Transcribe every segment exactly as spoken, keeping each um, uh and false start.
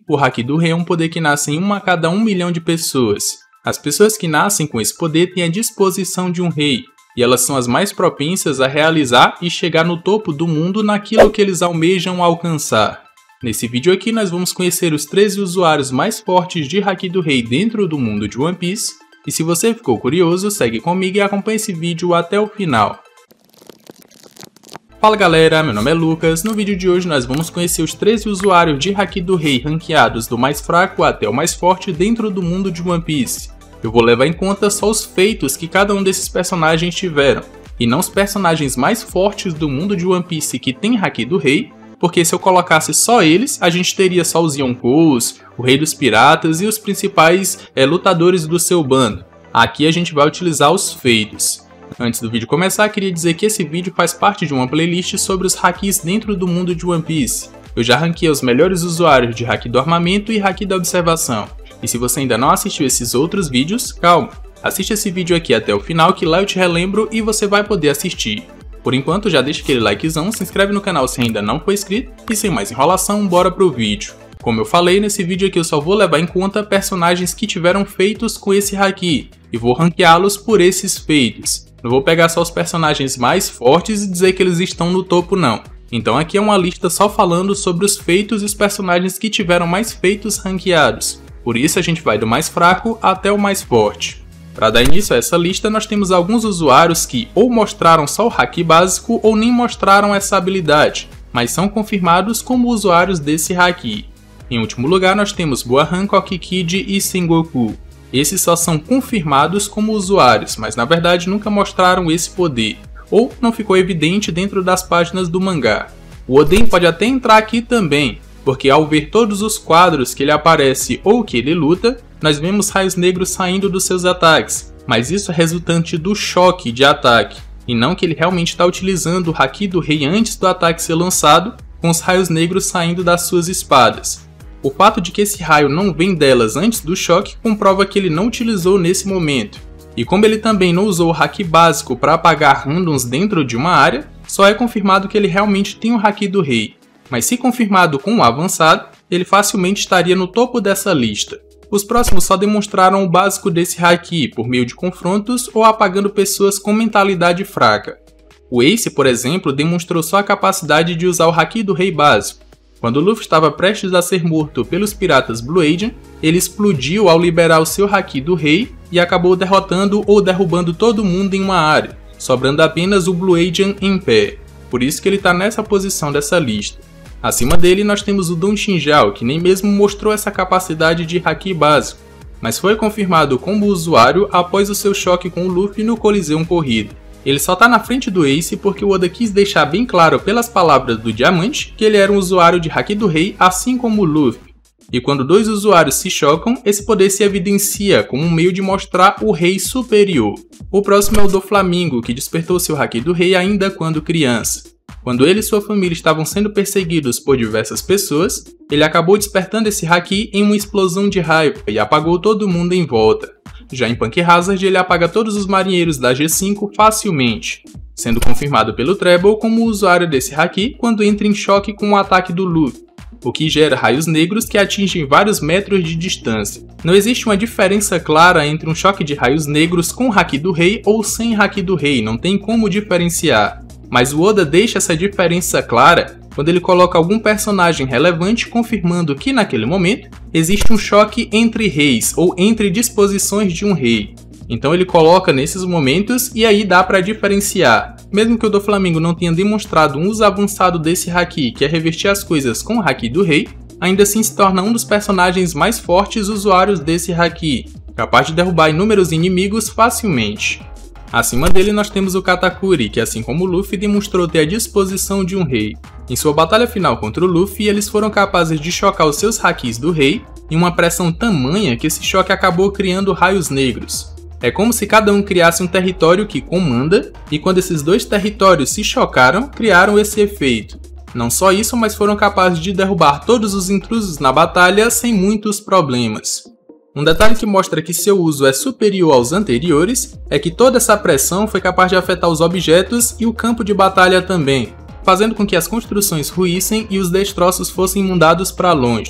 O Haki do Rei é um poder que nasce em uma a cada um milhão de pessoas. As pessoas que nascem com esse poder têm a disposição de um rei, e elas são as mais propensas a realizar e chegar no topo do mundo naquilo que eles almejam alcançar. Nesse vídeo aqui nós vamos conhecer os treze usuários mais fortes de Haki do Rei dentro do mundo de One Piece, e se você ficou curioso, segue comigo e acompanhe esse vídeo até o final. Fala galera, meu nome é Lucas. No vídeo de hoje nós vamos conhecer os treze usuários de Haki do Rei ranqueados do mais fraco até o mais forte dentro do mundo de One Piece. Eu vou levar em conta só os feitos que cada um desses personagens tiveram, e não os personagens mais fortes do mundo de One Piece que tem Haki do Rei, porque se eu colocasse só eles, a gente teria só os Yonkous, o Rei dos Piratas e os principais é, lutadores do seu bando. Aqui a gente vai utilizar os feitos. Antes do vídeo começar, queria dizer que esse vídeo faz parte de uma playlist sobre os Hakis dentro do mundo de One Piece. Eu já ranqueei os melhores usuários de Haki do Armamento e Haki da Observação. E se você ainda não assistiu esses outros vídeos, calma, assiste esse vídeo aqui até o final que lá eu te relembro e você vai poder assistir. Por enquanto já deixa aquele likezão, se inscreve no canal se ainda não for inscrito e sem mais enrolação, bora pro vídeo. Como eu falei, nesse vídeo aqui eu só vou levar em conta personagens que tiveram feitos com esse Haki e vou ranqueá-los por esses feitos. Não vou pegar só os personagens mais fortes e dizer que eles estão no topo não. Então aqui é uma lista só falando sobre os feitos e os personagens que tiveram mais feitos ranqueados. Por isso a gente vai do mais fraco até o mais forte. Para dar início a essa lista, nós temos alguns usuários que ou mostraram só o Haki básico ou nem mostraram essa habilidade, mas são confirmados como usuários desse Haki. Em último lugar nós temos Boa Hancock Kid e Sengoku. Esses só são confirmados como usuários, mas na verdade nunca mostraram esse poder, ou não ficou evidente dentro das páginas do mangá. O Oden pode até entrar aqui também, porque ao ver todos os quadros que ele aparece ou que ele luta, nós vemos raios negros saindo dos seus ataques, mas isso é resultante do choque de ataque, e não que ele realmente está utilizando o Haki do Rei antes do ataque ser lançado, com os raios negros saindo das suas espadas. O fato de que esse raio não vem delas antes do choque comprova que ele não utilizou nesse momento. E como ele também não usou o Haki básico para apagar randoms dentro de uma área, só é confirmado que ele realmente tem o Haki do Rei. Mas se confirmado com o avançado, ele facilmente estaria no topo dessa lista. Os próximos só demonstraram o básico desse Haki por meio de confrontos ou apagando pessoas com mentalidade fraca. O Ace, por exemplo, demonstrou só a capacidade de usar o Haki do Rei básico. Quando Luffy estava prestes a ser morto pelos piratas Blue Agent, ele explodiu ao liberar o seu Haki do Rei e acabou derrotando ou derrubando todo mundo em uma área, sobrando apenas o Blue Agent em pé. Por isso que ele está nessa posição dessa lista. Acima dele nós temos o Don Shinjao, que nem mesmo mostrou essa capacidade de Haki básico, mas foi confirmado como usuário após o seu choque com o Luffy no Coliseu Corrido. Ele só tá na frente do Ace porque o Oda quis deixar bem claro pelas palavras do Diamante que ele era um usuário de Haki do Rei assim como o Luffy. E quando dois usuários se chocam, esse poder se evidencia como um meio de mostrar o Rei superior. O próximo é o Doflamingo, que despertou seu Haki do Rei ainda quando criança. Quando ele e sua família estavam sendo perseguidos por diversas pessoas, ele acabou despertando esse Haki em uma explosão de raiva e apagou todo mundo em volta. Já em Punk Hazard, ele apaga todos os marinheiros da G cinco facilmente, sendo confirmado pelo Treble como usuário desse Haki quando entra em choque com o ataque do Luffy, o que gera raios negros que atingem vários metros de distância. Não existe uma diferença clara entre um choque de raios negros com Haki do Rei ou sem Haki do Rei, não tem como diferenciar. Mas o Oda deixa essa diferença clara quando ele coloca algum personagem relevante confirmando que naquele momento existe um choque entre reis ou entre disposições de um rei. Então ele coloca nesses momentos e aí dá para diferenciar. Mesmo que o Doflamingo não tenha demonstrado um uso avançado desse Haki, que é reverter as coisas com o Haki do Rei, ainda assim se torna um dos personagens mais fortes usuários desse Haki, capaz de derrubar inúmeros inimigos facilmente. Acima dele nós temos o Katakuri, que assim como o Luffy demonstrou ter a disposição de um rei. Em sua batalha final contra o Luffy, eles foram capazes de chocar os seus Hakis do rei em uma pressão tamanha que esse choque acabou criando raios negros. É como se cada um criasse um território que comanda, e quando esses dois territórios se chocaram, criaram esse efeito. Não só isso, mas foram capazes de derrubar todos os intrusos na batalha sem muitos problemas. Um detalhe que mostra que seu uso é superior aos anteriores é que toda essa pressão foi capaz de afetar os objetos e o campo de batalha também, fazendo com que as construções ruíssem e os destroços fossem mandados para longe.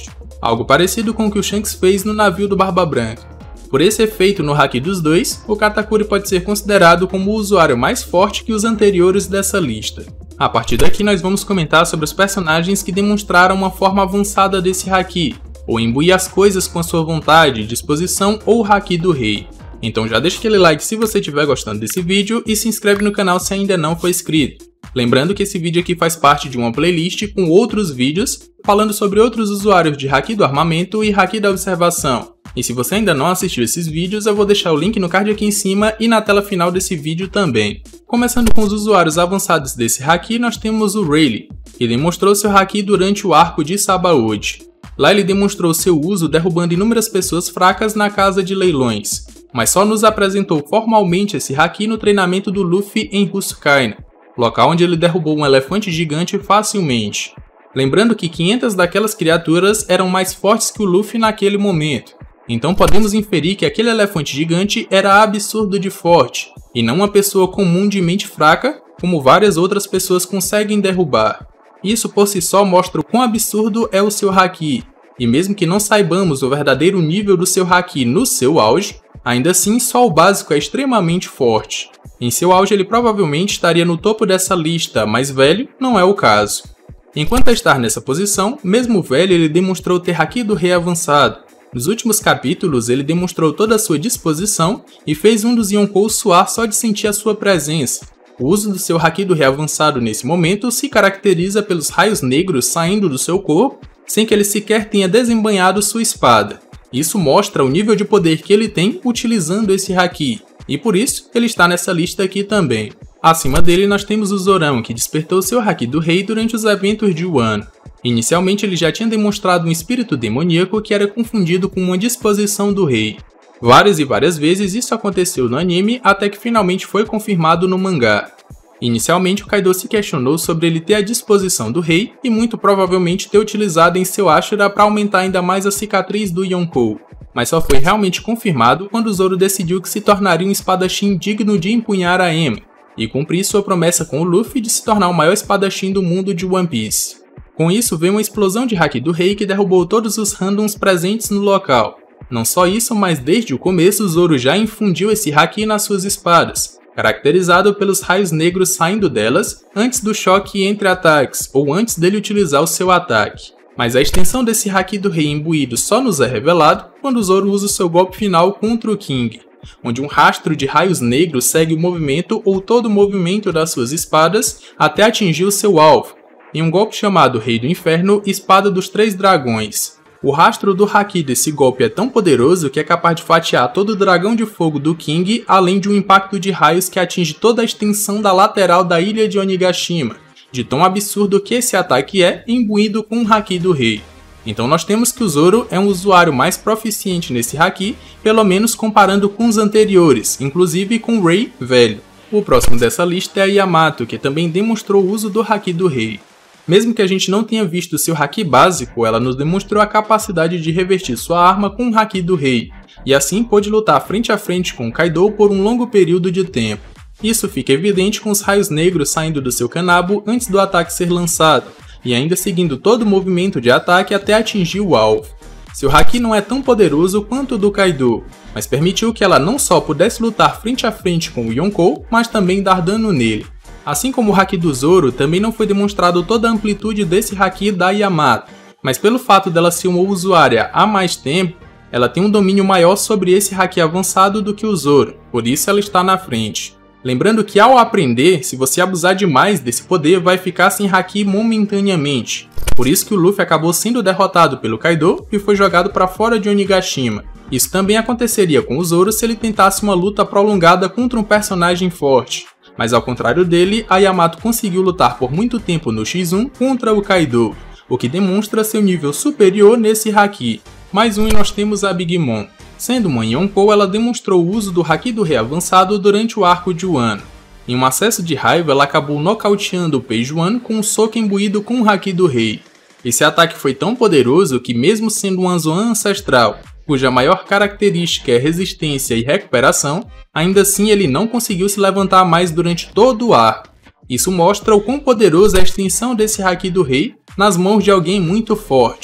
algo parecido com o que o Shanks fez no navio do Barba Branca. Por esse efeito no haki dos dois, o Katakuri pode ser considerado como o usuário mais forte que os anteriores dessa lista. A partir daqui nós vamos comentar sobre os personagens que demonstraram uma forma avançada desse haki, ou imbuir as coisas com a sua vontade, disposição ou haki do rei. Então já deixa aquele like se você estiver gostando desse vídeo e se inscreve no canal se ainda não for inscrito. Lembrando que esse vídeo aqui faz parte de uma playlist com outros vídeos falando sobre outros usuários de haki do armamento e haki da observação. E se você ainda não assistiu esses vídeos, eu vou deixar o link no card aqui em cima e na tela final desse vídeo também. Começando com os usuários avançados desse haki, nós temos o Rayleigh, que demonstrou seu haki durante o arco de Sabaody. Lá ele demonstrou seu uso derrubando inúmeras pessoas fracas na casa de leilões, mas só nos apresentou formalmente esse haki no treinamento do Luffy em Husukaina, local onde ele derrubou um elefante gigante facilmente. Lembrando que quinhentas daquelas criaturas eram mais fortes que o Luffy naquele momento, então podemos inferir que aquele elefante gigante era absurdo de forte, e não uma pessoa comum de mente fraca, como várias outras pessoas conseguem derrubar. Isso por si só mostra o quão absurdo é o seu haki, e mesmo que não saibamos o verdadeiro nível do seu haki no seu auge, ainda assim só o básico é extremamente forte. Em seu auge ele provavelmente estaria no topo dessa lista, mas velho não é o caso. Enquanto a estar nessa posição, mesmo velho ele demonstrou ter haki do rei avançado. Nos últimos capítulos ele demonstrou toda a sua disposição e fez um dos Yonkou suar só de sentir a sua presença. O uso do seu haki do rei avançado nesse momento se caracteriza pelos raios negros saindo do seu corpo, sem que ele sequer tenha desembanhado sua espada. Isso mostra o nível de poder que ele tem utilizando esse haki, e por isso ele está nessa lista aqui também. Acima dele nós temos o Zorão, que despertou seu haki do rei durante os eventos de Wano. Inicialmente ele já tinha demonstrado um espírito demoníaco que era confundido com uma disposição do rei. Várias e várias vezes isso aconteceu no anime até que finalmente foi confirmado no mangá. Inicialmente o Kaido se questionou sobre ele ter a disposição do rei e muito provavelmente ter utilizado em seu Ashura para aumentar ainda mais a cicatriz do Yonkou, mas só foi realmente confirmado quando o Zoro decidiu que se tornaria um espadachim digno de empunhar a Emi, e cumprir sua promessa com o Luffy de se tornar o maior espadachim do mundo de One Piece. Com isso veio uma explosão de haki do rei que derrubou todos os randoms presentes no local. Não só isso, mas desde o começo o Zoro já infundiu esse haki nas suas espadas, caracterizado pelos raios negros saindo delas antes do choque entre ataques, ou antes dele utilizar o seu ataque. Mas a extensão desse haki do rei imbuído só nos é revelado quando o Zoro usa o seu golpe final contra o King, onde um rastro de raios negros segue o movimento ou todo o movimento das suas espadas até atingir o seu alvo, em um golpe chamado Rei do Inferno, Espada dos Três Dragões. O rastro do haki desse golpe é tão poderoso que é capaz de fatiar todo o dragão de fogo do King, além de um impacto de raios que atinge toda a extensão da lateral da ilha de Onigashima, de tão absurdo que esse ataque é, imbuído com o haki do rei. Então nós temos que o Zoro é um usuário mais proficiente nesse haki, pelo menos comparando com os anteriores, inclusive com o Rei velho. O próximo dessa lista é a Yamato, que também demonstrou o uso do haki do rei. Mesmo que a gente não tenha visto seu haki básico, ela nos demonstrou a capacidade de revertir sua arma com o haki do rei, e assim pôde lutar frente a frente com Kaido por um longo período de tempo. Isso fica evidente com os raios negros saindo do seu kanabo antes do ataque ser lançado, e ainda seguindo todo o movimento de ataque até atingir o alvo. Seu haki não é tão poderoso quanto o do Kaido, mas permitiu que ela não só pudesse lutar frente a frente com o Yonkou, mas também dar dano nele. Assim como o haki do Zoro, também não foi demonstrado toda a amplitude desse haki da Yamato, mas pelo fato dela ser uma usuária há mais tempo, ela tem um domínio maior sobre esse haki avançado do que o Zoro, por isso ela está na frente. Lembrando que ao aprender, se você abusar demais desse poder, vai ficar sem haki momentaneamente. Por isso que o Luffy acabou sendo derrotado pelo Kaido e foi jogado para fora de Onigashima. Isso também aconteceria com o Zoro se ele tentasse uma luta prolongada contra um personagem forte. Mas ao contrário dele, a Yamato conseguiu lutar por muito tempo no X um contra o Kaido, o que demonstra seu nível superior nesse haki. Mais um e nós temos a Big Mom. Sendo uma Yonkou, ela demonstrou o uso do haki do rei avançado durante o arco de Wano. Em um acesso de raiva, ela acabou nocauteando o Page One com um soco imbuído com o haki do rei. Esse ataque foi tão poderoso que mesmo sendo um Anzoan ancestral, cuja maior característica é resistência e recuperação, ainda assim ele não conseguiu se levantar mais durante todo o arco. Isso mostra o quão poderosa é a extensão desse haki do rei nas mãos de alguém muito forte.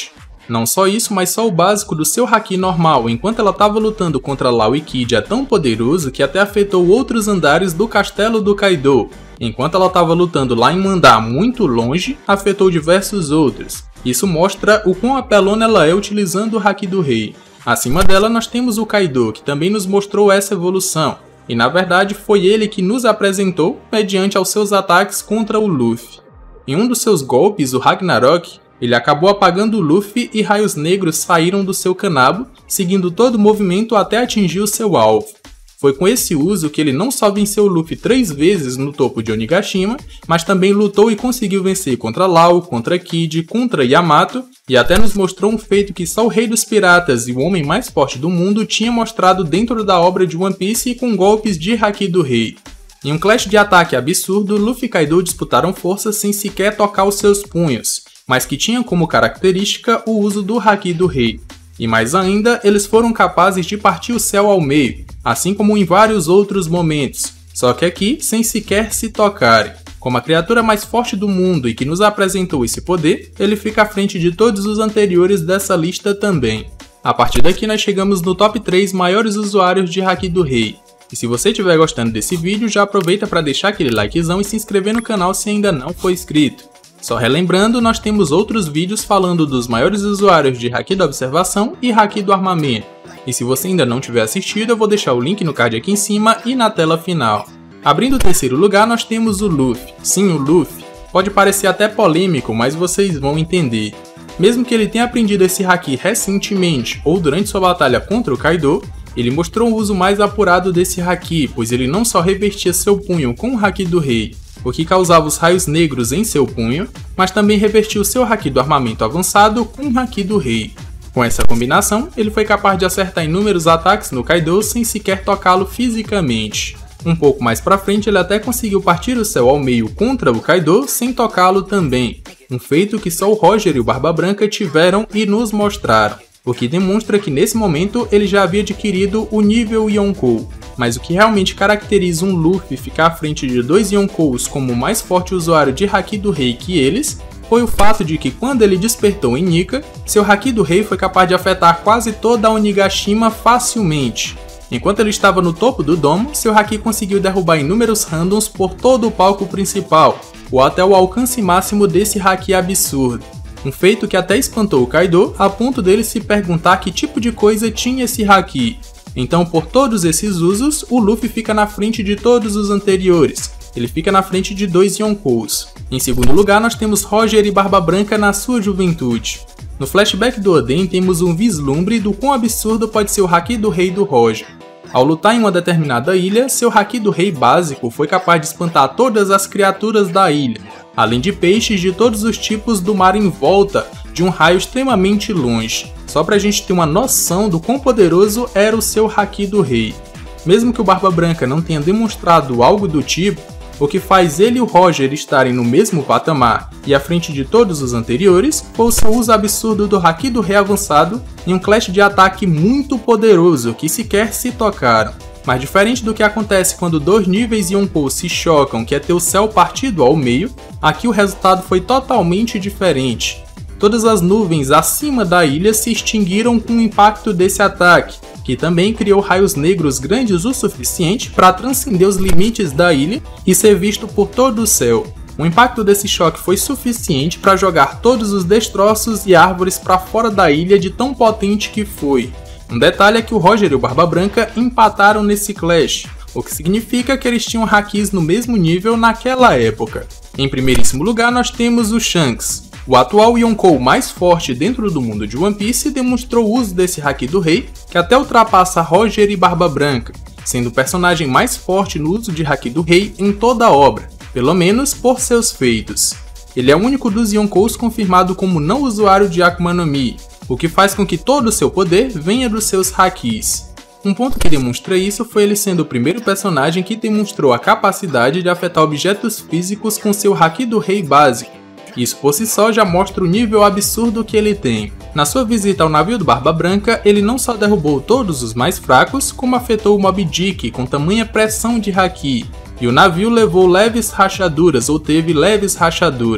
Não só isso, mas só o básico do seu haki normal, enquanto ela estava lutando contra Law e Kid, é tão poderoso que até afetou outros andares do castelo do Kaido. Enquanto ela estava lutando lá em um andar muito longe, afetou diversos outros. Isso mostra o quão apelona ela é utilizando o haki do rei. Acima dela nós temos o Kaido, que também nos mostrou essa evolução. E na verdade foi ele que nos apresentou mediante aos seus ataques contra o Luffy. Em um dos seus golpes, o Ragnarok, ele acabou apagando o Luffy e raios negros saíram do seu canabo, seguindo todo o movimento até atingir o seu alvo. Foi com esse uso que ele não só venceu o Luffy três vezes no topo de Onigashima, mas também lutou e conseguiu vencer contra Law, contra Kid, contra Yamato, e até nos mostrou um feito que só o Rei dos Piratas e o homem mais forte do mundo tinha mostrado dentro da obra de One Piece com golpes de haki do rei. Em um clash de ataque absurdo, Luffy e Kaido disputaram forças sem sequer tocar os seus punhos, mas que tinham como característica o uso do haki do rei. E mais ainda, eles foram capazes de partir o céu ao meio, assim como em vários outros momentos, só que aqui sem sequer se tocarem. Como a criatura mais forte do mundo e que nos apresentou esse poder, ele fica à frente de todos os anteriores dessa lista também. A partir daqui nós chegamos no top três maiores usuários de haki do rei. E se você estiver gostando desse vídeo, já aproveita para deixar aquele likezão e se inscrever no canal se ainda não for inscrito. Só relembrando, nós temos outros vídeos falando dos maiores usuários de haki da observação e haki do armamento. E se você ainda não tiver assistido, eu vou deixar o link no card aqui em cima e na tela final. Abrindo o terceiro lugar, nós temos o Luffy. Sim, o Luffy. Pode parecer até polêmico, mas vocês vão entender. Mesmo que ele tenha aprendido esse haki recentemente ou durante sua batalha contra o Kaido, ele mostrou o uso mais apurado desse haki, pois ele não só revertia seu punho com o haki do rei, o que causava os raios negros em seu punho, mas também revertiu seu haki do armamento avançado com o haki do rei. Com essa combinação, ele foi capaz de acertar inúmeros ataques no Kaido sem sequer tocá-lo fisicamente. Um pouco mais pra frente ele até conseguiu partir o céu ao meio contra o Kaido sem tocá-lo também, um feito que só o Roger e o Barba Branca tiveram e nos mostraram, o que demonstra que nesse momento ele já havia adquirido o nível Yonkou. Mas o que realmente caracteriza um Luffy ficar à frente de dois Yonkous como o mais forte usuário de haki do rei que eles, foi o fato de que quando ele despertou em Nika, seu haki do rei foi capaz de afetar quase toda a Onigashima facilmente. Enquanto ele estava no topo do domo, seu haki conseguiu derrubar inúmeros randoms por todo o palco principal, ou até o alcance máximo desse haki absurdo. Um feito que até espantou o Kaido, a ponto dele se perguntar que tipo de coisa tinha esse haki. Então, por todos esses usos, o Luffy fica na frente de todos os anteriores. Ele fica na frente de dois Yonkous. Em segundo lugar, nós temos Roger e Barba Branca na sua juventude. No flashback do Oden, temos um vislumbre do quão absurdo pode ser o haki do rei do Roger. Ao lutar em uma determinada ilha, seu haki do rei básico foi capaz de espantar todas as criaturas da ilha, além de peixes de todos os tipos do mar em volta, de um raio extremamente longe, só pra gente ter uma noção do quão poderoso era o seu haki do rei. Mesmo que o Barba Branca não tenha demonstrado algo do tipo, o que faz ele e o Roger estarem no mesmo patamar e à frente de todos os anteriores foi o seu uso absurdo do haki do rei avançado em um clash de ataque muito poderoso que sequer se tocaram. Mas diferente do que acontece quando dois níveis Yonkou se chocam, que é ter o céu partido ao meio, aqui o resultado foi totalmente diferente. Todas as nuvens acima da ilha se extinguiram com o impacto desse ataque, que também criou raios negros grandes o suficiente para transcender os limites da ilha e ser visto por todo o céu. O impacto desse choque foi suficiente para jogar todos os destroços e árvores para fora da ilha de tão potente que foi. Um detalhe é que o Roger e o Barba Branca empataram nesse clash, o que significa que eles tinham hakis no mesmo nível naquela época. Em primeiríssimo lugar nós temos o Shanks. O atual Yonkou mais forte dentro do mundo de One Piece demonstrou o uso desse haki do rei, que até ultrapassa Roger e Barba Branca, sendo o personagem mais forte no uso de haki do rei em toda a obra, pelo menos por seus feitos. Ele é o único dos Yonkous confirmado como não usuário de Akuma no Mi, o que faz com que todo o seu poder venha dos seus hakis. Um ponto que demonstra isso foi ele sendo o primeiro personagem que demonstrou a capacidade de afetar objetos físicos com seu haki do rei básico. Isso por si só já mostra o nível absurdo que ele tem. Na sua visita ao navio do Barba Branca, ele não só derrubou todos os mais fracos, como afetou o Moby Dick com tamanha pressão de haki, e o navio levou leves rachaduras ou teve leves rachaduras.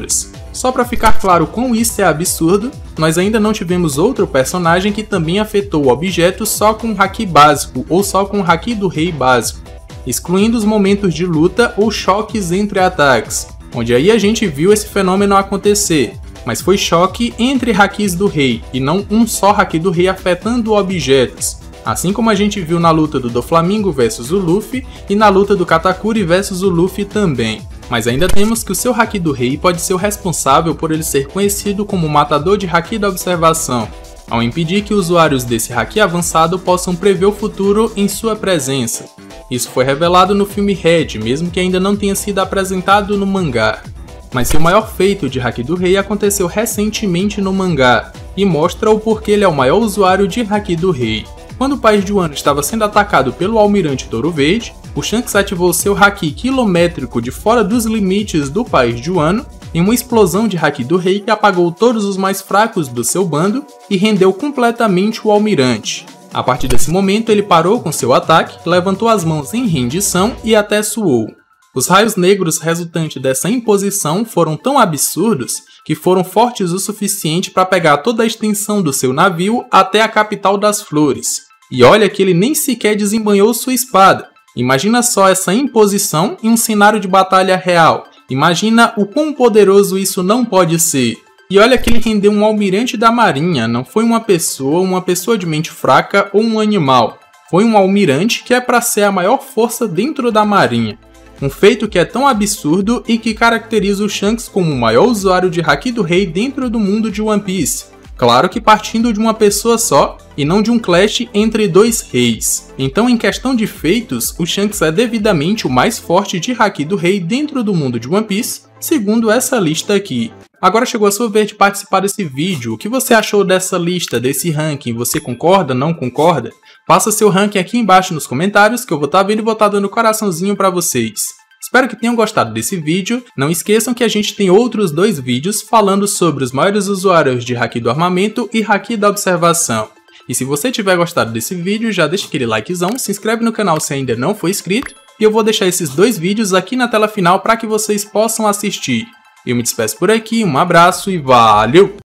Só para ficar claro quão isso é absurdo, nós ainda não tivemos outro personagem que também afetou o objeto só com o Haki básico ou só com o Haki do Rei básico, excluindo os momentos de luta ou choques entre ataques, onde aí a gente viu esse fenômeno acontecer, mas foi choque entre Hakis do Rei e não um só Haki do Rei afetando objetos, assim como a gente viu na luta do Doflamingo versus o Luffy e na luta do Katakuri versus o Luffy também. Mas ainda temos que o seu Haki do Rei pode ser o responsável por ele ser conhecido como o matador de Haki da observação, ao impedir que usuários desse Haki avançado possam prever o futuro em sua presença. Isso foi revelado no filme Red, mesmo que ainda não tenha sido apresentado no mangá. Mas seu maior feito de Haki do Rei aconteceu recentemente no mangá, e mostra o porquê ele é o maior usuário de Haki do Rei. Quando o país de Wano estava sendo atacado pelo Almirante Touro Verde, o Shanks ativou seu Haki quilométrico de fora dos limites do país de Wano em uma explosão de Haki do Rei que apagou todos os mais fracos do seu bando e rendeu completamente o Almirante. A partir desse momento ele parou com seu ataque, levantou as mãos em rendição e até suou. Os raios negros resultantes dessa imposição foram tão absurdos que foram fortes o suficiente para pegar toda a extensão do seu navio até a capital das flores. E olha que ele nem sequer desembanhou sua espada. Imagina só essa imposição em um cenário de batalha real. Imagina o quão poderoso isso não pode ser. E olha que ele rendeu um almirante da marinha, não foi uma pessoa, uma pessoa de mente fraca ou um animal. Foi um almirante que é para ser a maior força dentro da marinha. Um feito que é tão absurdo e que caracteriza o Shanks como o maior usuário de Haki do Rei dentro do mundo de One Piece. Claro que partindo de uma pessoa só, e não de um clash entre dois reis. Então em questão de feitos, o Shanks é devidamente o mais forte de Haki do Rei dentro do mundo de One Piece, segundo essa lista aqui. Agora chegou a sua vez de participar desse vídeo. O que você achou dessa lista, desse ranking? Você concorda, não concorda? Faça seu ranking aqui embaixo nos comentários que eu vou estar vendo e vou estar dando coraçãozinho pra vocês. Espero que tenham gostado desse vídeo. Não esqueçam que a gente tem outros dois vídeos falando sobre os maiores usuários de Haki do Armamento e Haki da Observação. E se você tiver gostado desse vídeo, já deixa aquele likezão, se inscreve no canal se ainda não for inscrito, e eu vou deixar esses dois vídeos aqui na tela final para que vocês possam assistir. Eu me despeço por aqui, um abraço e valeu!